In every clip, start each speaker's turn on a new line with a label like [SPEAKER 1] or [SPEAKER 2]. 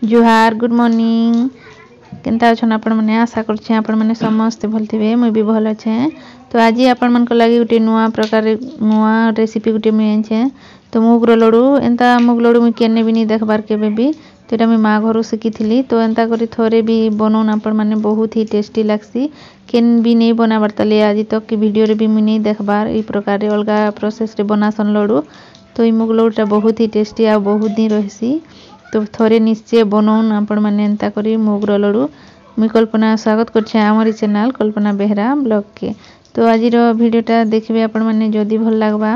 [SPEAKER 1] जुहार good morning केनता अछन आपण माने आशा करछे आपण माने समस्त भल थिबे मुई भी भल अच्छे। तो आज आपण मन को लागि गुटे नुआ प्रकार नुआ रेसिपी गुटे मुई आनछे। तो मुगरो लडू एंता मुग लडू मुई केने भी नहीं देखबार केबे भी तो एटा मुई माँ घरु शिखिथिली। तो एंता करी थोरे भी बनौन आपण माने बहुत ही टेस्टी लागसी केन भी नहीं बनाबार तले आज तक की वीडियो रे भी मुई नहीं देखबार ई प्रकार रे अलगा प्रोसेस रे बनासन लडू। तो ई मुग लडूटा बहुत ही टेस्टी आ बहुत दिन रहसी। तो थोरे निश्चय बनौन आपण माने एंता करी मुगरो लडू। मुई कल्पना स्वागत करछे हमर चैनल कल्पना बेहरा ब्लॉग के। तो आज रो वीडियोटा देखबे आपण माने जदी भल लागबा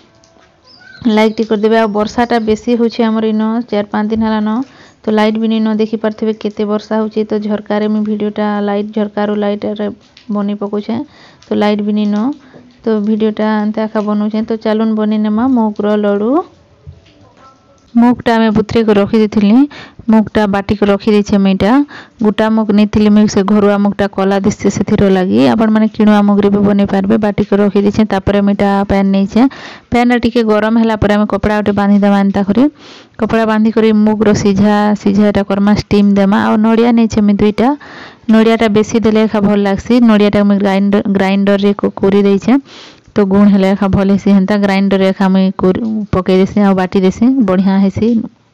[SPEAKER 1] लाइक टी कर देबे। आ वर्षाटा बेसी होछे हमर इनो 4-5 दिन हला न तो लाइट भी नहीं देखि पारथिबे केते वर्षा होछे। तो झरका रे मुई वीडियोटा लाइट झरकारो लाइट रे बनी पकोछे तो लाइट भी नहीं न तो वीडियोटा एंता का बनोछे। तो चालून बनी नेमा मुगरो लडू। मुगटा में बुतरे को रखी देथिली मुगटा बाटी को रखी देछे मेटा गुटा मुग नेथिली मे से घरुआ मुगटा कला दिससे सेथिरो लागि आपण माने किणुआ मुगरे भी बने पारबे बाटी को रखी देछे। तापरे मेटा पैन नेछे पैन टिके गरम हैला परे हम कपड़ा उटे बांधी देमा एंता करी कपड़ा बांधी करी मुग रो सिझाटा करमा स्टीम देमा। आ नडिया नेछे मे दुईटा नडियाटा बेसी देले खा भल लागसी नडियाटा मे ग्राइंडर रे को कोरी देछे तो गुण हेले खा भल हेसी हेंता ग्राइंडर रे खा मैं पके देसी आ बाटी देसी बढ़िया हेसी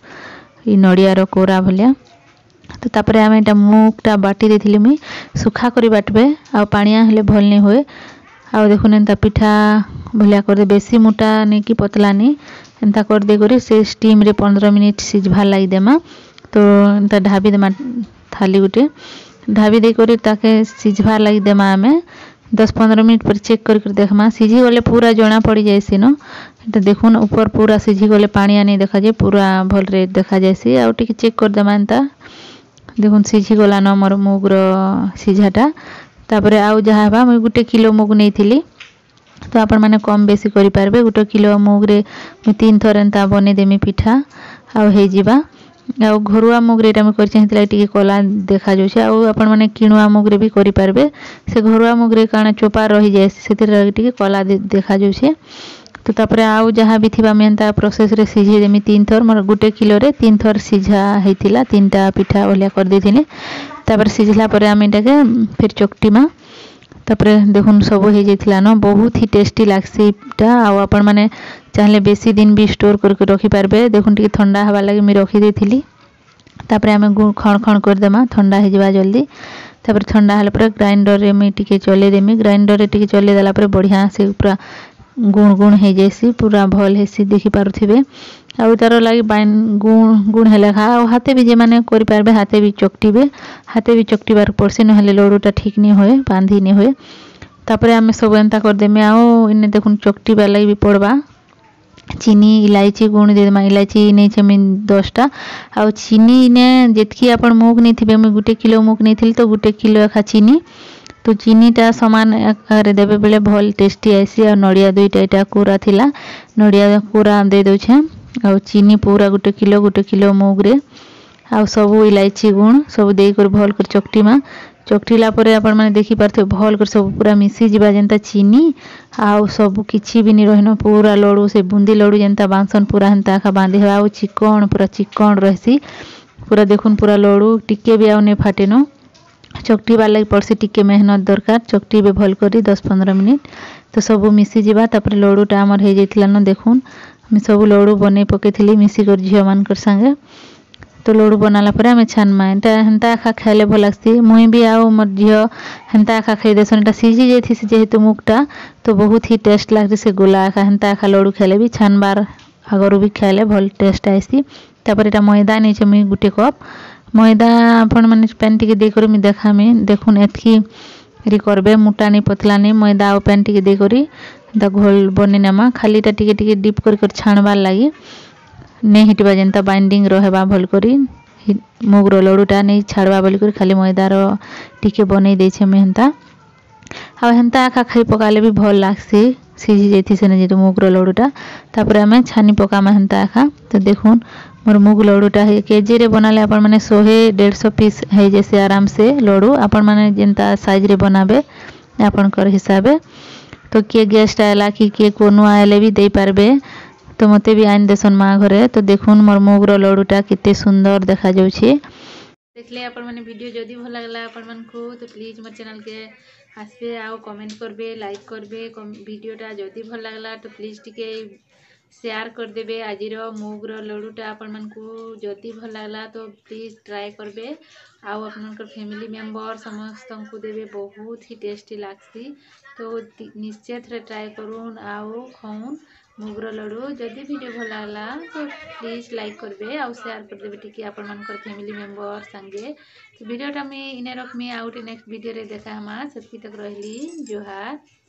[SPEAKER 1] ई नडिया रो कोरा भलिया। तो तापरे हम एटा मुगटा बाटी देथिली मी सुखा करी बाटबे आ पानिया हेले भल नै होय। आ देखुन एंता पिठा भलिया कर दे बेसी मोटा नै कि पतला नै एंता कर दे करी से स्टीम रे 15 मिनिट सिझभा लागि देमा। तो एंता ढाबी देमा थाली गुटे ढाबी दे करी ताके सिझभा लागि देमा हमें 10-15 मिनिट पर चेक कर देखमा सिझी गले पूरा जना पड़ी जायसी न एटा देखुन ऊपर पूरा सिझी गले पानिया नहीं देखा जाय पूरा भल रे देखा जायसी। आ टिके चेक कर देमा एंता देखुन सिझी गला न मोर मुग रो सिझाटा। तापरे आउ जहा बा मैं गुटे किलो मुग नेथिली तो आपण माने कम बेसी करि पारबे गुटे किलो मुग रे मैं 3 थर एंता बने देमी पिठा आ हे जिबा। आ घरुआ मुग रे हम कर चाहितला टिके कला देखा जोछे आ आपण माने किणुआ मुग रे भी करि पारबे से घरुआ मुग रे काना चोपा रही जाय सेतिर टिके कला देखा जोछे। तो तापरे आउ जहा भी थिबा मेंता प्रोसेस रे सिझे देमी 3 थर मोर गुटे किलो रे 3 थर सिझा हेतिला 3टा पिठा ओलिया कर देथिनी। तापरे सिझला परे हम एटाके फिर चकटीमा तापरे देखुन सब हो जाइथिला न बहुत ही टेस्टी लागसीटा आ आपण माने चाहले बेसी दिन भी स्टोर करके रखी पारबे। देखुन टिके ठंडा हवा लागि मी रखी देथिली तापरे हम गुण खण खण कर देमा ठंडा हे जिबा जल्दी। तापरे ठंडा हला परे ग्राइंडर रे मी टिके चले देमी ग्राइंडर रे टिके चले देला परे बढ़िया से पूरा गुण गुण हे जैसी पूरा भल हेसी देखि पारुथिबे। आ तार लागि बाइन गुण गुण हेला खा हाथे भी जे माने करि पारबे हाथे भी चकटीबार पड़से न हेले लडूटा ठीक नहीं होय बांधी नहीं होय। तापरे हम सब एंता कर देमे आ इने देखुन चकटीबा लागि भी पड़बा चीनी इलायची गुण दे देमा इलायची नै छे मैं 10टा आ चीनी ने जेतकी आपण मुग नै थिबे मैं गुटे किलो मुग नै थिल तो गुटे किलो खा चीनी तो चीनीटा समान आकार देबे बेले भल टेस्टी आसी। आ नडिया दुईटा एटा कोरा थिला नडिया कोरा दे दउ छे आ चीनी पूरा गुटे किलो मुग रे आ सब इलायची गुण सब दे कर भल कर चकटीमा चकटीला परे आपण माने देखि पारथे भल कर सब पूरा मिसी जिबा जेंता चीनी आ सब किछि भी नि रहनो पूरा लडू से बुंदी लडू जेंता बांसन पूरा हंता खा बांधी आ चिकन पूरा चिकन रहसी पूरा देखुन पूरा लडू टिके भी आ ने फाटेनो चकटी वाला पड़सी टिके मेहनत दरकार चकटी बे भल करी 10-15 मिनिट तो सब मिसी जिबा। तापर लडूटा हमर हे जैतिला न देखुन हम सब लडू बने पकेथिली मिसी कर झियो मान कर संगे। तो लडू बनाला परे हम छानमा एटा हंता खा खाइले भल लागसी मुई भी आउ मोर झियो हंता खा खाइ देसन एटा सिझी जेथि जेहेतु मुगटा तो बहुत ही टेस्ट लागसी से गोला खा हंता खा लडू खाइले भी छानबार आगरु भी खाइले भल टेस्ट आइसी। तापर एटा मैदा नै छे मुई गुटे कप मैदा आपण माने पैन टिके दे करी मी देखामी देखुन एतकी री करबे मोटा नै पतला नै मैदा आ पैन टिके दे करी दा घोल बने नेमा खालीटा टिके टिके डीप कर छाणबार लागि नै हिटबा जेंता बाइंडिंग रहेबा भल करी मुग रो लडूटा नै छाड़बा बोली करी खाली मैदा रो टिके बनै दे छे मैं हेंता आ हेंता आखा खाई पकाले भी भल लागसी सिझी जेथि से ने जे मुग रो लडूटा। तापर हमें छानी पकामा हेंता आखा तो देखुन मोर मुग लडूटा है केजी रे बनाले आपण माने 100-150 पीस है जैसे आराम से लडू आपण माने जेंता साइज रे बनाबे आपण कर हिसाबे। तो के गेस्ट आयला कि के कोनो आयले भी दे पारबे तो मते भी आइन देसन माँ घरे। तो देखुन मोर मुगर लड्डूटा केते सुंदर देखा जाउछे। देखले आपण माने वीडियो जदी भल लागला आपण मन को तो प्लीज मोर चैनल के हंसबे आउ कमेंट करबे लाइक करबे। वीडियोटा जदी भल लागला तो प्लीज टिके शेयर कर देबे। आजिर मुगर लड्डूटा आपण मन को जदी भल लागला तो प्लीज ट्राई करबे आउ अपन फैमिली मेंबर समस्त को देबे। बहुत ही टेस्टी लागसी तो निश्चय थे ट्राई करूँ आउ खाऊन मुगर लड्डू। जदी वीडियो भल लागला तो प्लीज लाइक करबे आउ शेयर कर देबे टिके आपण मन फैमिली मेंबर संगे। तो वीडियोटा मैं इने रखमी आउ नेक्स्ट वीडियो रे देखा हमा। सेतकी तक रहली जोहार।